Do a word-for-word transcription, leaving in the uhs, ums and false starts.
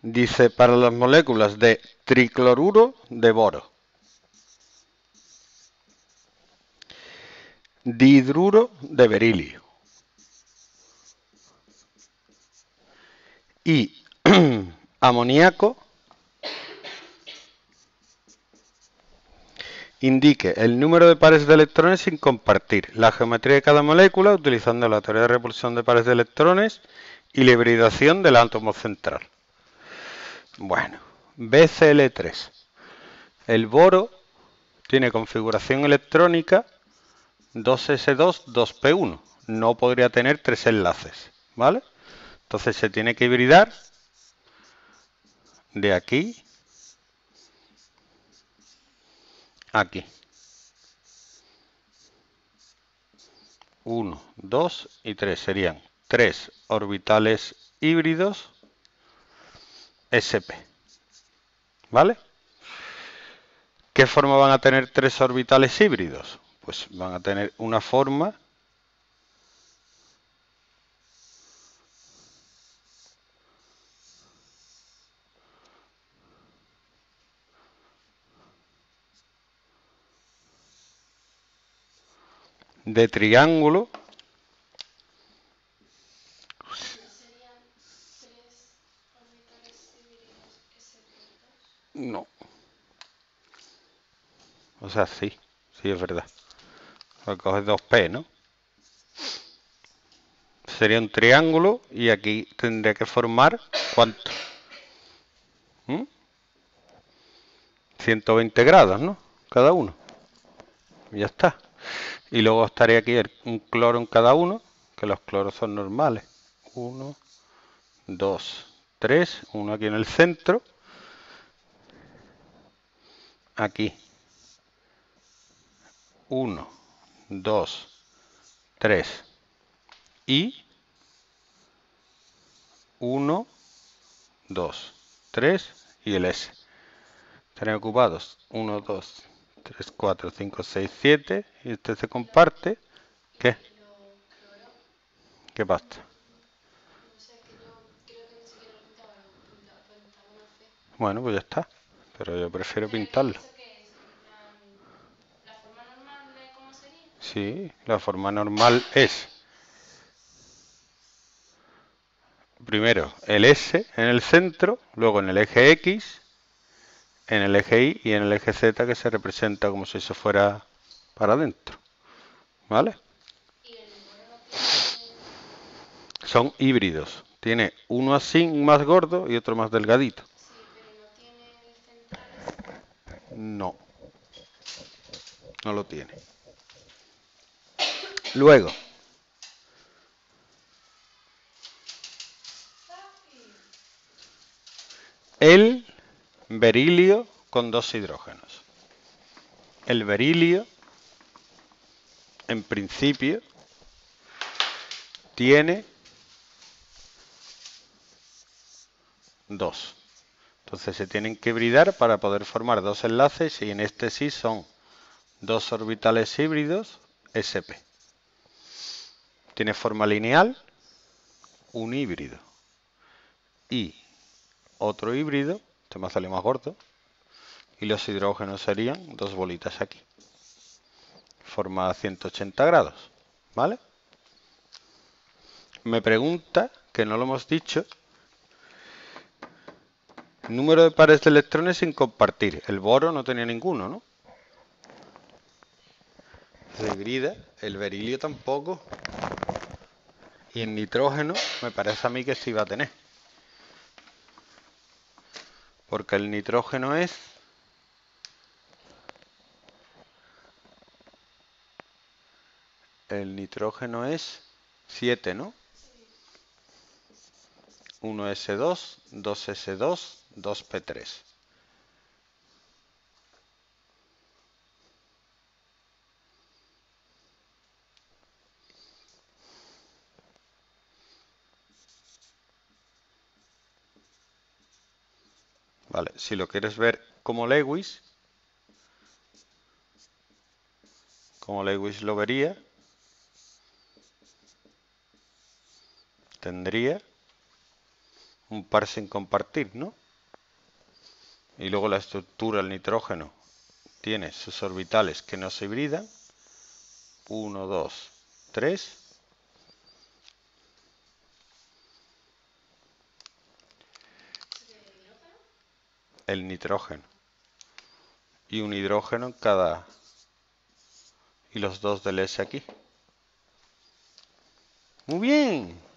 Dice, para las moléculas de tricloruro de boro, dihidruro de berilio y amoníaco, indique el número de pares de electrones sin compartir, la geometría de cada molécula utilizando la teoría de repulsión de pares de electrones y la hibridación del átomo central. Bueno, B C L tres. El boro tiene configuración electrónica dos S dos, dos P uno. No podría tener tres enlaces, ¿vale? Entonces se tiene que hibridar de aquí a aquí. uno, dos y tres serían tres orbitales híbridos S P. ¿Vale? ¿Qué forma van a tener tres orbitales híbridos? Pues van a tener una forma de triángulo. No. O sea, sí, sí es verdad. Lo coges dos P, ¿no? Sería un triángulo y aquí tendría que formar ¿cuánto? ¿Mm? ciento veinte grados, ¿no? Cada uno. Y ya está. Y luego estaría aquí un cloro en cada uno, que los cloros son normales. Uno, dos, tres, uno aquí en el centro. Aquí. uno, dos, tres. Y uno, dos, tres y el S. Estarían ocupados uno, dos, tres, cuatro, cinco, seis, siete. Y este se comparte. ¿Qué? ¿Qué pasa? Bueno, pues ya está. Pero yo prefiero pintarlo. Sí, la forma normal es primero el S en el centro, luego en el eje X, en el eje Y y en el eje Z, que se representa como si eso fuera para adentro. ¿Vale? Son híbridos. Tiene uno así más gordo y otro más delgadito. No, no lo tiene. Luego, el berilio con dos hidrógenos. El berilio, en principio, tiene dos. Entonces se tienen que hibridar para poder formar dos enlaces y en este sí son dos orbitales híbridos S P. Tiene forma lineal, un híbrido y otro híbrido, este me sale más gordo, y los hidrógenos serían dos bolitas aquí. Forma ciento ochenta grados, ¿vale? Me pregunta, que no lo hemos dicho, número de pares de electrones sin compartir. El boro no tenía ninguno, ¿no? Se hibrida, el berilio tampoco. Y el nitrógeno me parece a mí que sí va a tener. Porque el nitrógeno es... El nitrógeno es siete, ¿no? uno S dos, dos S dos, dos P tres. Vale, si lo quieres ver como Lewis, como Lewis lo vería, tendría un par sin compartir, ¿no? Y luego la estructura, el nitrógeno, tiene sus orbitales que no se hibridan. uno, dos, tres. El nitrógeno. Y un hidrógeno en cada... y los dos del S aquí. Muy bien.